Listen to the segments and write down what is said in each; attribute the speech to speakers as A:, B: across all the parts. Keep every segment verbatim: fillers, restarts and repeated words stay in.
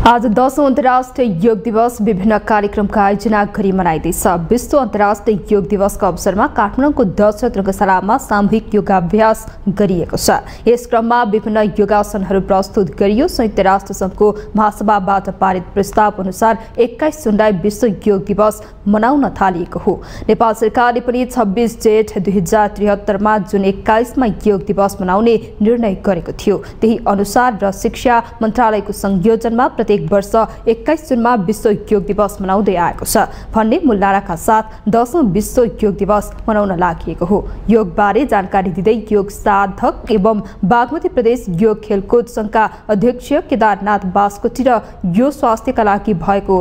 A: आज दसौं अन्तर्राष्ट्रिय योग दिवस विभिन्न कार्यक्रमका आयोजना गरी मनाइँदैछ। विश्व अन्तर्राष्ट्रिय योग दिवसको अवसरमा काठमाडौँको दशरथ रङ्गशालामा सामूहिक योगाभ्यास गरिएको छ। यस क्रममा विभिन्न योगासनहरू प्रस्तुत गरियो। संयुक्त राष्ट्र संघको महासभाबाट पारित प्रस्ताव अनुसार एक्काइस जुनलाई विश्व योग दिवस मनाउन थालिएको हो। नेपाल सरकारले पनि छब्बीस जेठ दुई हजार त्रिहत्तरमा जुन एक्काइसमा योग दिवस मनाउने निर्णय गरेको थियो। त्यही अनुसार र शिक्षा मन्त्रालयको संयोजनमा प्रत्येक वर्ष एक्काइस जुनमा विश्व योग दिवस मनाउँदै आएको छ भन्ने मूल नाराका साथ दसौं विश्व योग दिवस मनाउन लागि हो। योग बारे जानकारी दिँदै योग साधक एवं बागमती प्रदेश योग खेलकुद संघका अध्यक्ष केदारनाथ बास्कोटी र यो स्वास्थ्यका लागि भएको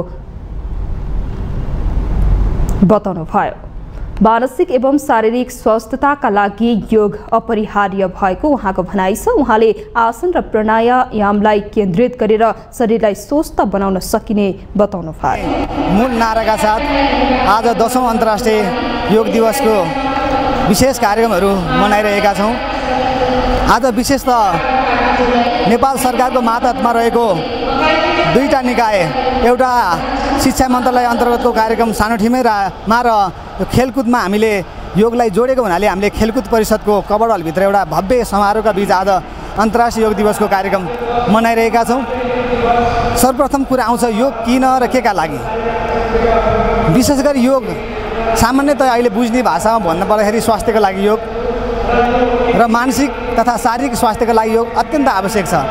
A: बताउनु भयो। मानसिक एवं शारीरिक स्वस्थताका लागि योग अपरिहार्य भएको उहाँको भनाइ छ। उहाँले आसन र प्राणायामलाई केन्द्रित गरेर शरीरलाई स्वस्थ बनाउन सकिने बताउनु भयो।
B: मूल नाराका साथ आज दसौं अन्तर्राष्ट्रिय योग दिवसको विशेष कार्यक्रमहरू मनाइरहेका छौँ। आज विशेष त नेपाल सरकारको मातहतमा रहेको दुईटा निकाय, एउटा शिक्षा मन्त्रालय अन्तर्गतको कार्यक्रम सानोठिमैमा र खेलकुदमा हामीले योगलाई जोडेको हुनाले हामीले खेलकुद परिषदको कवरहलभित्र एउटा भव्य समारोहका बीच आज अन्तर्राष्ट्रिय योग दिवसको कार्यक्रम मनाइरहेका छौँ। सर्वप्रथम कुरा आउँछ योग किन र के का लागि। विशेष गरी योग सामान्यतया अहिले बुझ्ने भाषामा भन्नु पर्दाखेरि स्वास्थ्यको लागि योग र मानसिक तथा शारीरिक स्वास्थ्यको लागि योग अत्यन्त आवश्यक छ।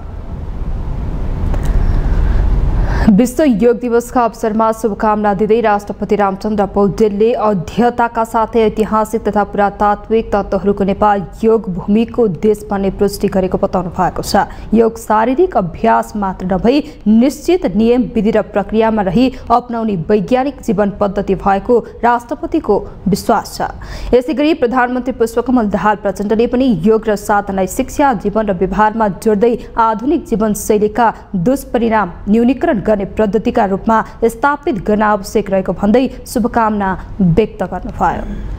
A: विश्व योग दिवसका अवसरमा शुभकामना दिँदै राष्ट्रपति रामचन्द्र पौडेलले अध्ययताका साथै ऐतिहासिक तथा पुरातात्विक तत्त्वहरूको नेपाल योग भूमिको देश भन्ने पुष्टि गरेको बताउनु भएको छ। योग शारीरिक अभ्यास मात्र नभई निश्चित नियम विधि र प्रक्रियामा रही अपनाउने वैज्ञानिक जीवन पद्धति भएको राष्ट्रपतिको विश्वास छ। यसैगरी प्रधानमन्त्री पुष्पकमल दाहाल प्रचण्डले पनि योग र साधनालाई शिक्षा जीवन र व्यवहारमा जोड्दै आधुनिक जीवनशैलीका दुष्परिणाम न्यूनीकरण गर्ने पद्धतिका रूपमा स्थापित गर्न आवश्यक रहेको भन्दै शुभकामना व्यक्त गर्नुभयो।